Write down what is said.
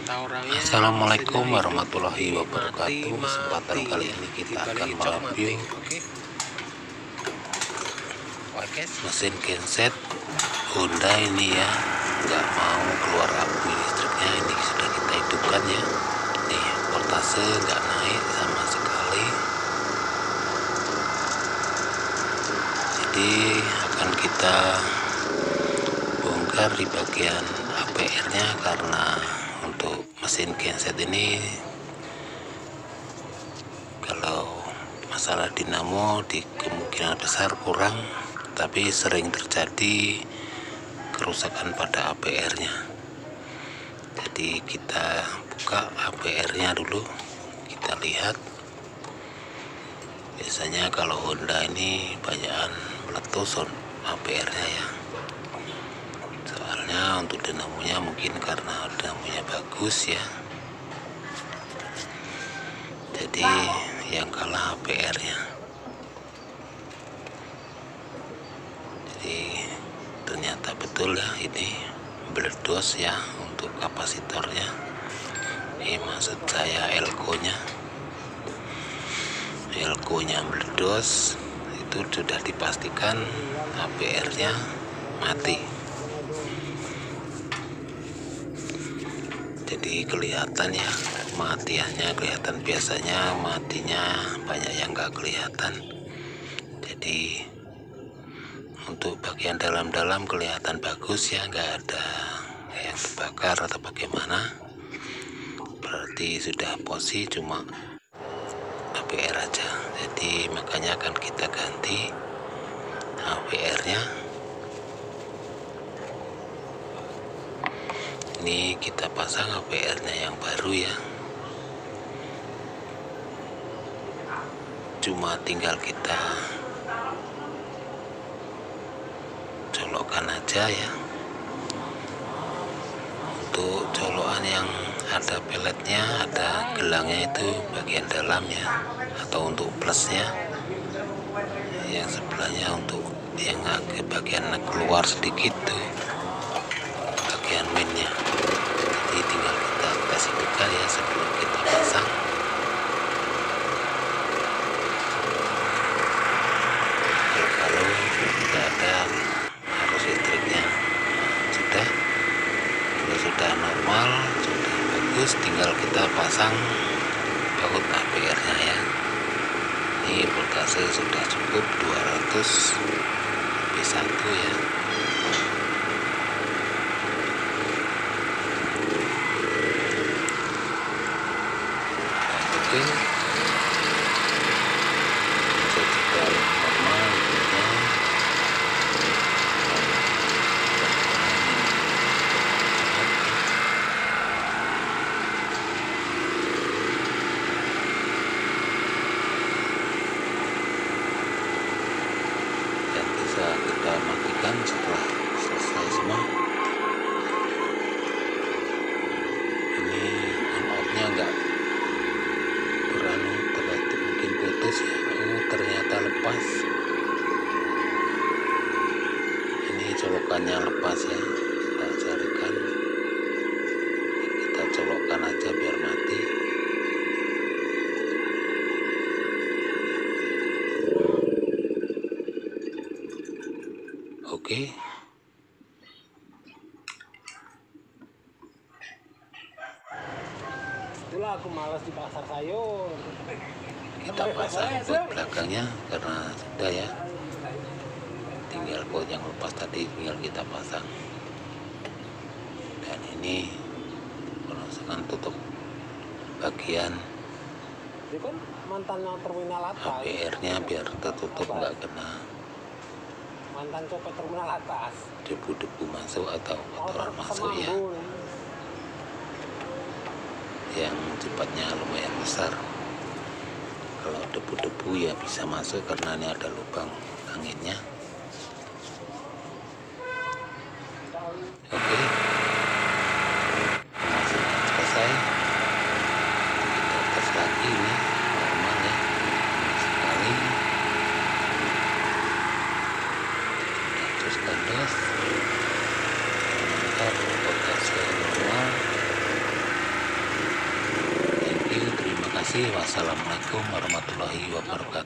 Assalamualaikum warahmatullahi wabarakatuh. Kesempatan kali ini kita akan mereview mesin genset Honda ini ya, nggak mau keluar api listriknya. Ini sudah kita hidupkan ya. Nih, voltase nggak naik sama sekali. Jadi akan kita bongkar di bagian APR-nya, karena untuk mesin genset ini kalau masalah dinamo di kemungkinan besar kurang, tapi sering terjadi kerusakan pada APR-nya. Jadi kita buka APR-nya dulu, kita lihat. Biasanya kalau Honda ini banyakan meletus APR-nya ya. Soalnya untuk dinamonya mungkin karena dinamonya bagus ya. Jadi yang kalah APR-nya. Jadi ternyata betul ya, ini meledos ya untuk kapasitornya. Ini maksud saya elko-nya meledos. Itu sudah dipastikan APR-nya mati. Jadi kelihatan ya kematiannya, kelihatan. Biasanya matinya banyak yang nggak kelihatan. Jadi untuk bagian dalam-dalam kelihatan bagus ya, nggak ada yang terbakar atau bagaimana. Berarti sudah posisi cuma APR aja. Jadi makanya akan kita ganti APR-nya. Ini kita pasang APR-nya yang baru ya. Cuma tinggal kita colokan aja ya. Untuk colokan yang ada peletnya, ada gelangnya, itu bagian dalam ya, atau untuk plusnya. Yang sebelahnya untuk yang agak bagian keluar sedikit tuh, bagian mainnya. Jadi tinggal kita kasih buka ya sebelum kita pasang. Kalau tidak ada arus listriknya sudah normal, sudah bagus, tinggal kita pasang baut APR-nya ya. Ini voltase sudah cukup 200 V1 ya. Oke, sudah normal ya. Kita matikan setelah selesai semua. Ini on off-nya enggak terlalu terlatih, mungkin putus ya. Oh, ternyata lepas. Ini colokannya lepas ya. Kita carikan, kita colokkan aja biar mati. Oke. Itulah aku malas di pasar sayur. Kita pasang baut belakangnya karena sudah ya. Tinggal baut yang lepas tadi tinggal kita pasang. Dan ini perasakan tutup bagian Itu kan mantannya terminal atas. APR-nya biar tertutup, nggak kena Mantan copet terminal atas. debu-debu masuk atau kotoran masuk ya, yang cepatnya lumayan besar. Kalau debu-debu ya bisa masuk karena ini ada lubang anginnya. Oke, pemasangan selesai. Kita tes lagi ini normal ya, sekali. Terus kandas, mantap, voltase normal. kasih. Wassalamualaikum warahmatullahi wabarakatuh.